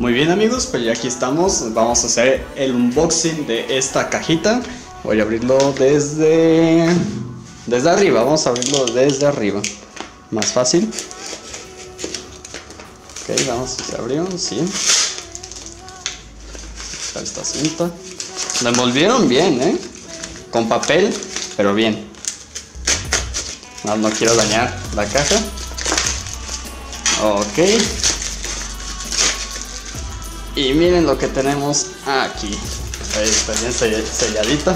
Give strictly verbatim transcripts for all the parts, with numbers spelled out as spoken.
Muy bien amigos, pues ya aquí estamos. Vamos a hacer el unboxing de esta cajita. Voy a abrirlo desde desde arriba. Vamos a abrirlo desde arriba, más fácil. Ok, vamos, se abrió, sí. Está esta cinta. Lo envolvieron bien, eh con papel, pero bien. No, no quiero dañar la caja. Ok. Y miren lo que tenemos aquí. Ahí está bien selladita.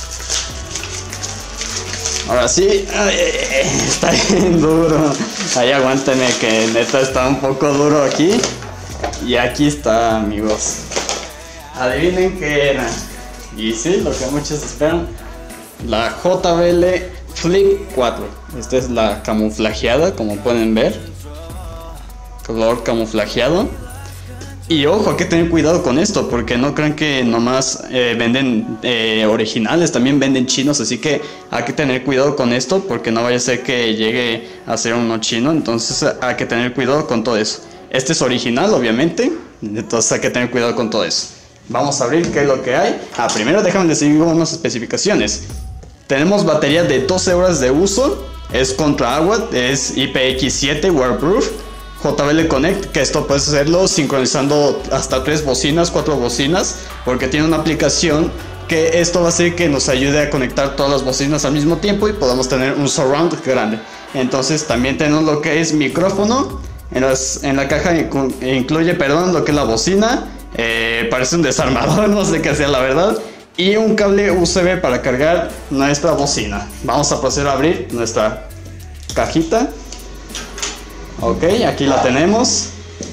Ahora sí. Ay, está bien duro. Ahí aguántenme que neta está un poco duro aquí. Y aquí está, amigos. Adivinen qué era. Y sí, lo que muchos esperan. La J B L Flip cuatro. Esta es la camuflajeada, como pueden ver. Color camuflajeado. Y ojo, hay que tener cuidado con esto, porque no crean que nomás eh, venden eh, originales, también venden chinos, así que hay que tener cuidado con esto, porque no vaya a ser que llegue a ser uno chino, entonces hay que tener cuidado con todo eso. Este es original, obviamente, entonces hay que tener cuidado con todo eso. Vamos a abrir qué es lo que hay. Ah, primero déjame decir unas especificaciones. Tenemos batería de doce horas de uso, es contra agua, es I P X siete waterproof. J B L Connect, que esto puedes hacerlo sincronizando hasta tres bocinas, cuatro bocinas, porque tiene una aplicación que esto va a hacer que nos ayude a conectar todas las bocinas al mismo tiempo y podamos tener un surround grande. Entonces también tenemos lo que es micrófono, en, las, en la caja incluye, perdón, lo que es la bocina, eh, parece un desarmador, no sé qué sea la verdad, y un cable U S B para cargar nuestra bocina. Vamos a proceder a abrir nuestra cajita. Ok, aquí la tenemos.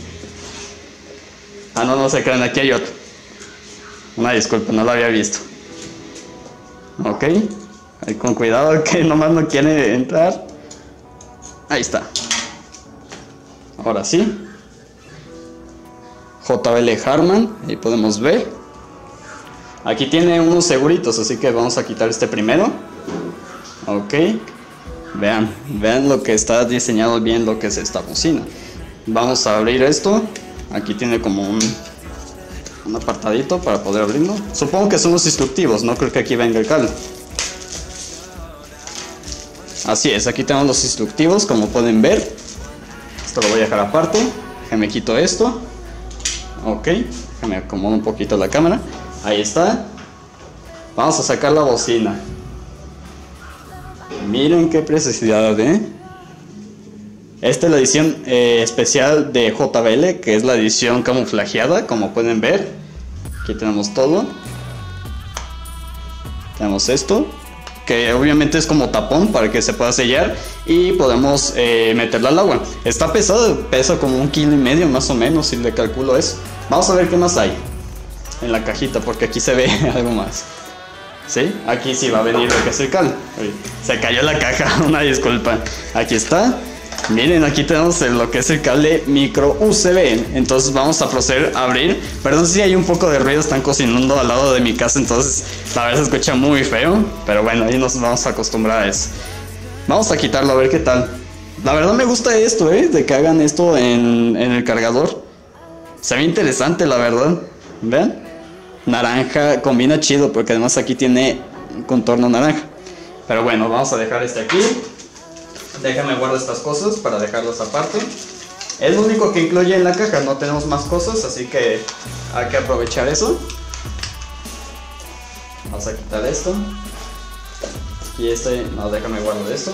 Ah, no, no se crean, aquí hay otro. Una disculpa, no lo había visto. Ok, ahí con cuidado que nomás no quiere entrar. Ahí está. Ahora sí. J B L Harman, ahí podemos ver. Aquí tiene unos seguritos, así que vamos a quitar este primero. Ok. Vean, vean lo que está diseñado bien, lo que es esta bocina. Vamos a abrir esto. Aquí tiene como un, un apartadito para poder abrirlo. Supongo que son los instructivos, no creo que aquí venga el cable. Así es, aquí tenemos los instructivos, como pueden ver. Esto lo voy a dejar aparte. Déjame quito esto. Ok, déjame acomodo un poquito la cámara. Ahí está. Vamos a sacar la bocina. Miren qué preciosidad, ¿eh? Esta es la edición eh, especial de J B L, que es la edición camuflajeada, como pueden ver. Aquí tenemos todo. Tenemos esto, que obviamente es como tapón para que se pueda sellar y podemos eh, meterla al agua. Está pesado, pesa como un kilo y medio más o menos, si le calculo eso. Vamos a ver qué más hay en la cajita, porque aquí se ve algo más. ¿Sí? Aquí sí va a venir lo que es el cable. Se cayó la caja, una disculpa. Aquí está. Miren, aquí tenemos lo que es el cable micro U S B. Entonces vamos a proceder a abrir. Perdón si hay un poco de ruido, están cocinando al lado de mi casa, entonces la verdad se escucha muy feo. Pero bueno, ahí nos vamos a acostumbrar a eso. Vamos a quitarlo a ver qué tal. La verdad me gusta esto, ¿eh? De que hagan esto en, en el cargador. Se ve interesante, la verdad. ¿Vean? Naranja, combina chido porque además aquí tiene un contorno naranja. Pero bueno, vamos a dejar este aquí. Déjame guardar estas cosas para dejarlas aparte. Es lo único que incluye en la caja, no tenemos más cosas, así que hay que aprovechar eso. Vamos a quitar esto. Y este, no, déjame guardar esto.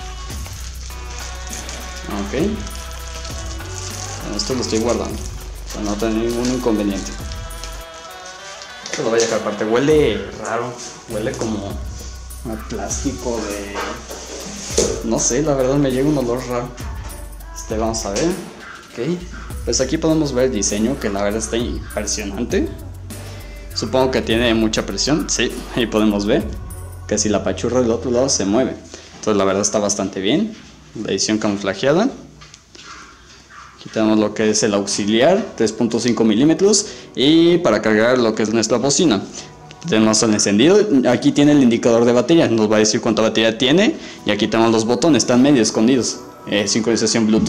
Ok. Esto lo estoy guardando para no tener ningún inconveniente. Esto lo voy a dejar aparte. Huele raro. Huele como a plástico de... No sé, la verdad me llega un olor raro. Este, vamos a ver. Ok. Pues aquí podemos ver el diseño, que la verdad está impresionante. Supongo que tiene mucha presión. Sí, ahí podemos ver que si la apachurro del otro lado se mueve. Entonces la verdad está bastante bien. La edición camuflajeada. Aquí tenemos lo que es el auxiliar, tres punto cinco milímetros, y para cargar lo que es nuestra bocina. Tenemos el encendido, aquí tiene el indicador de batería, nos va a decir cuánta batería tiene, y aquí tenemos los botones, están medio escondidos. Eh, sincronización Bluetooth,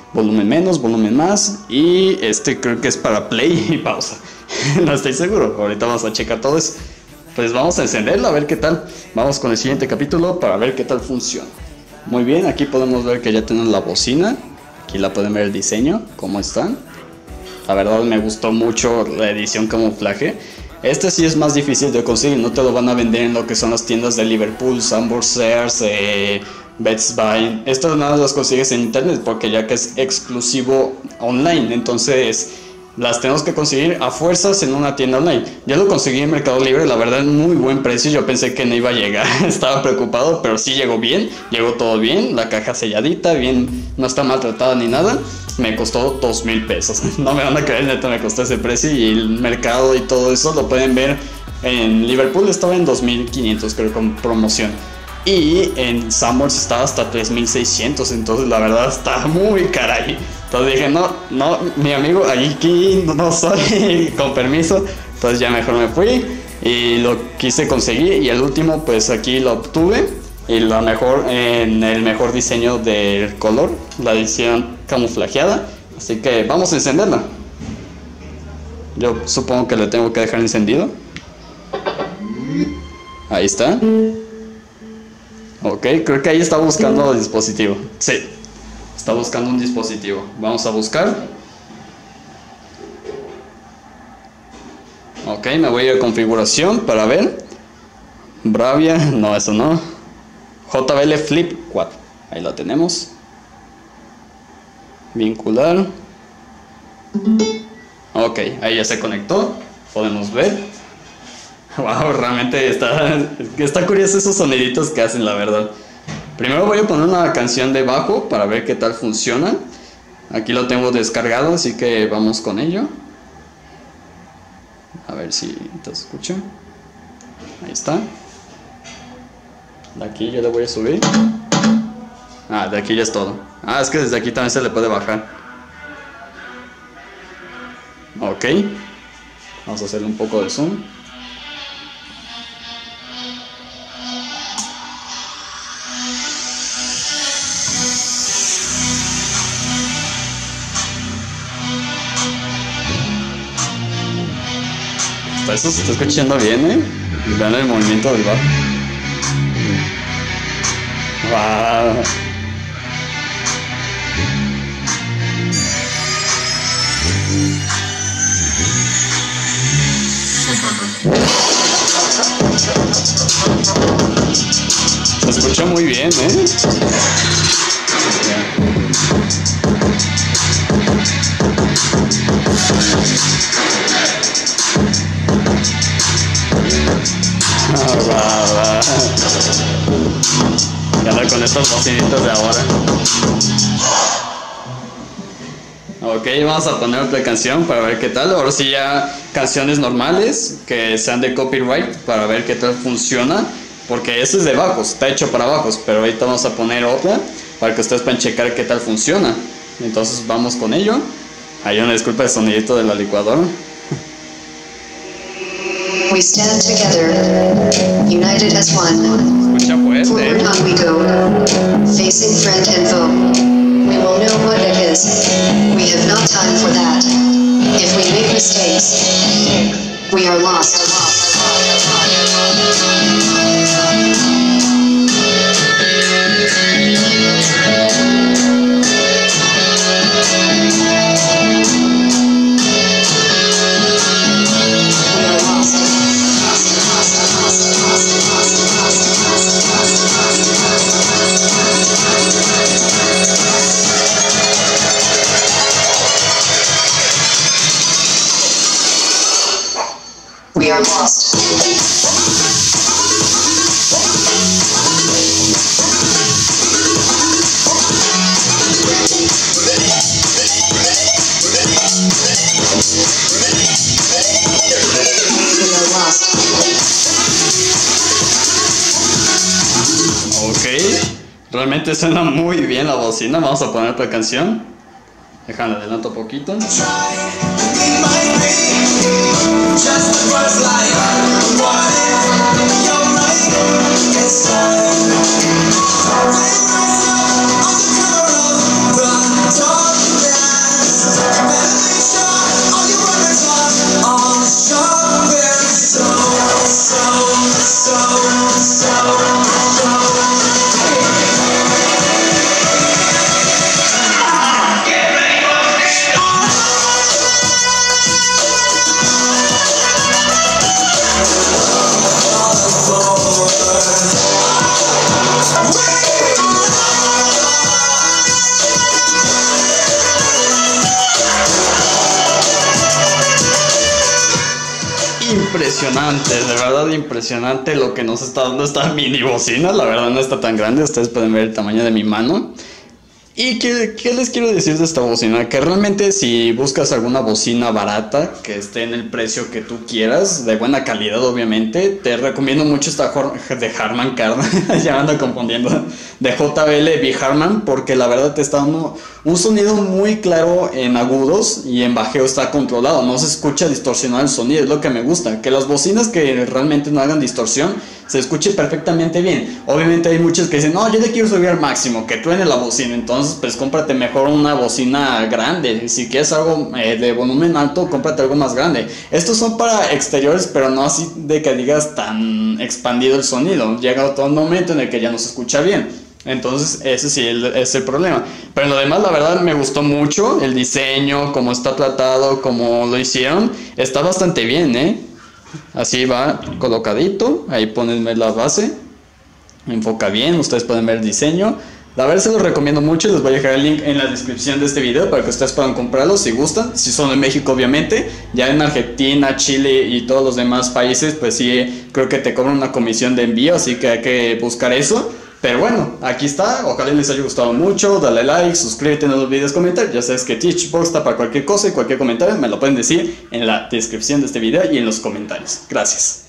volumen menos, volumen más, y este creo que es para play y pausa. No estoy seguro, ahorita vamos a checar todo eso. Pues vamos a encenderlo a ver qué tal. Vamos con el siguiente capítulo para ver qué tal funciona. Muy bien, aquí podemos ver que ya tenemos la bocina. Aquí la pueden ver el diseño, cómo están. La verdad me gustó mucho la edición camuflaje. Este sí es más difícil de conseguir, no te lo van a vender en lo que son las tiendas de Liverpool, Sanborns, Sears, eh, Best Buy. Esto nada más las consigues en internet porque ya que es exclusivo online, entonces las tenemos que conseguir a fuerzas en una tienda online. Yo lo conseguí en Mercado Libre, la verdad en muy buen precio. Yo pensé que no iba a llegar, estaba preocupado, pero sí llegó bien, llegó todo bien, la caja selladita, bien, no está maltratada ni nada. Me costó dos mil pesos, no me van a creer, neta me costó ese precio, y el mercado y todo eso lo pueden ver en Liverpool, estaba en dos mil quinientos creo con promoción. Y en Sanborns estaba hasta tres mil seiscientos, entonces la verdad está muy caray. Entonces dije, no, no, mi amigo, aquí no soy, con permiso. Entonces ya mejor me fui y lo quise conseguir. Y el último, pues aquí lo obtuve. Y la mejor, en el mejor diseño del color, la edición camuflajeada. Así que vamos a encenderla. Yo supongo que lo tengo que dejar encendido. Ahí está. Ok, creo que ahí está buscando el dispositivo. Sí, está buscando un dispositivo. Vamos a buscar. Ok, me voy a ir a configuración para ver. Bravia, no, eso no. J B L Flip cuatro, ahí la tenemos. Vincular. Ok, ahí ya se conectó. Podemos ver. Wow, realmente está, está curioso esos soniditos que hacen, la verdad. Primero voy a poner una canción de bajo para ver qué tal funciona. Aquí lo tengo descargado, así que vamos con ello. A ver si te escucha. Ahí está. De aquí yo le voy a subir. Ah, de aquí ya es todo. Ah, es que desde aquí también se le puede bajar. Ok. Vamos a hacerle un poco de zoom. Eso se está escuchando bien, ¿eh? Vean el movimiento del bajo. Wow. Se escucha muy bien, ¿eh? Ah, va, va. ¿Qué onda con estos bocinitos de ahora? Ok, vamos a poner otra canción para ver qué tal. Ahora sí ya canciones normales que sean de copyright para ver qué tal funciona. Porque eso es de bajos, está hecho para bajos. Pero ahorita vamos a poner otra para que ustedes puedan checar qué tal funciona. Entonces vamos con ello. Hay una disculpa de sonidito de la licuadora. We stand together, united as one. Escucha fuerte. Forward on we go, facing friend and foe. We will know what it is. We have not time for that. If we make mistakes, we are lost. We are lost. Ok, realmente suena muy bien la bocina. Vamos a poner otra canción. Déjame adelanto un poquito. impresionante, de verdad impresionante lo que nos está dando esta mini bocina. La verdad no está tan grande, ustedes pueden ver el tamaño de mi mano. ¿Y qué, qué les quiero decir de esta bocina? Que realmente si buscas alguna bocina barata que esté en el precio que tú quieras, de buena calidad obviamente, te recomiendo mucho esta de Harman Kardon, ya me ando confundiendo, de J B L B Harman, porque la verdad te está dando un sonido muy claro en agudos y en bajeo está controlado, no se escucha distorsionado el sonido, es lo que me gusta, que las bocinas que realmente no hagan distorsión se escuche perfectamente bien. Obviamente hay muchos que dicen, no, yo le quiero subir al máximo, que truene la bocina, entonces pues cómprate mejor una bocina grande. Si quieres algo eh, de volumen alto, cómprate algo más grande. Estos son para exteriores, pero no así de que digas tan expandido el sonido. Llega todo un momento en el que ya no se escucha bien. Entonces ese sí es el problema. Pero en lo demás la verdad me gustó mucho el diseño, cómo está tratado, cómo lo hicieron. Está bastante bien, ¿eh? Así va colocadito, ahí ponen la base, enfoca bien, ustedes pueden ver el diseño. La verdad se los recomiendo mucho, les voy a dejar el link en la descripción de este video para que ustedes puedan comprarlo si gustan, si son de México obviamente. Ya en Argentina, Chile y todos los demás países pues sí creo que te cobran una comisión de envío, así que hay que buscar eso. Pero bueno, aquí está, ojalá les haya gustado mucho, dale like, suscríbete, no olvides comentar, ya sabes que Teachbox está para cualquier cosa y cualquier comentario me lo pueden decir en la descripción de este video y en los comentarios. Gracias.